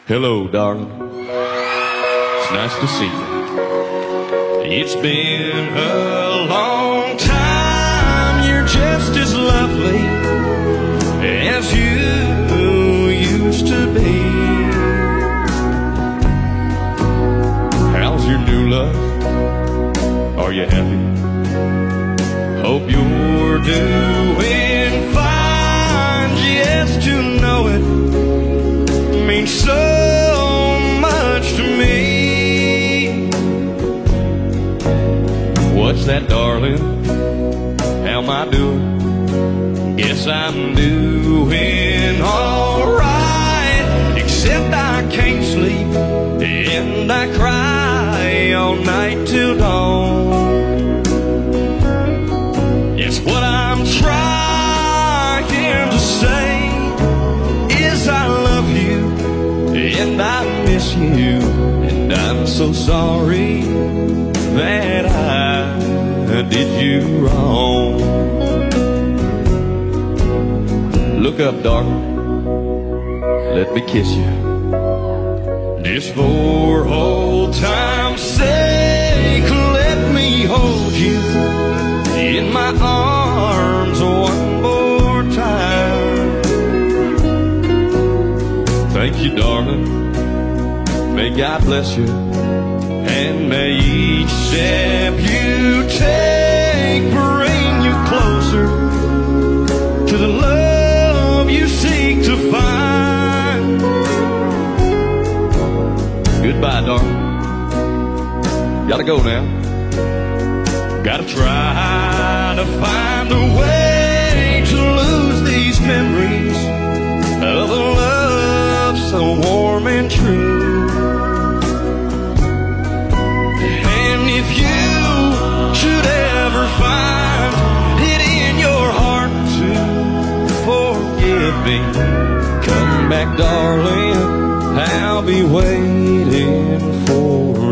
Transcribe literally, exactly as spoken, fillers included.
Hello, darling. It's nice to see you. It's been a long time. You're just as lovely as you used to be. How's your new love? Are you happy? Hope you're doing fine. Just to know it means so much to me. What's that, darling? How am I doing? Guess I'm doing alright, except I can't sleep and I cry all night till dawn. Yes, what I'm trying to say is I love you and I miss you, and I'm so sorry that I did you wrong. Look up, darling, let me kiss you, just for old time's sake. Let me hold you in my arms one more time. Thank you, darling. May God bless you, and may each step you take bring you closer to the love you seek to find. Goodbye, darling. Gotta go now. Gotta try to find a way to lose these memories of a love so warm and true. And if you should ever find it in your heart to forgive me, come back, darling, I'll be waiting for